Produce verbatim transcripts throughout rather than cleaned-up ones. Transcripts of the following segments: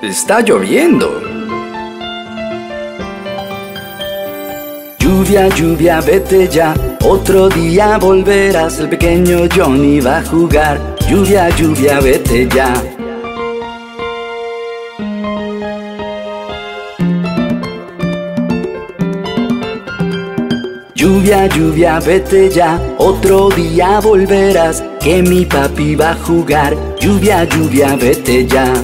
Está lloviendo. Lluvia, lluvia, vete ya. Otro día volverás. El pequeño Johnny va a jugar. Lluvia, lluvia, vete ya. Lluvia, lluvia, vete ya. Otro día volverás. Que mi papi va a jugar. Lluvia, lluvia, vete ya.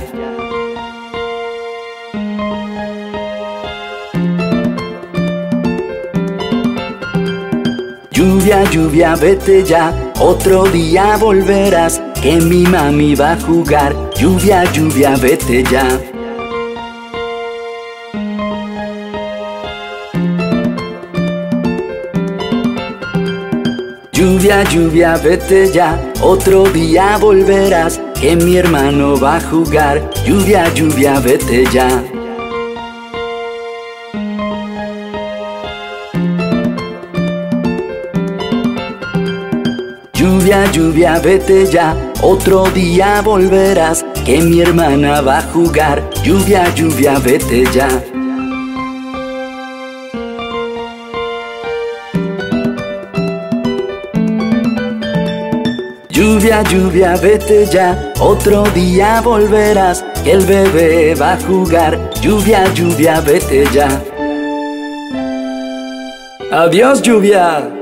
Lluvia, lluvia, vete ya. Otro día volverás. Que mi mami va a jugar. Lluvia, lluvia, vete ya. Lluvia, lluvia, vete ya. Otro día volverás. Que mi hermano va a jugar. Lluvia, lluvia, vete ya. Lluvia, lluvia, vete ya. Otro día volverás. Que mi hermana va a jugar. Lluvia, lluvia, vete ya. Lluvia, lluvia, vete ya. Otro día volverás. Que el bebé va a jugar. Lluvia, lluvia, vete ya. Adiós, lluvia.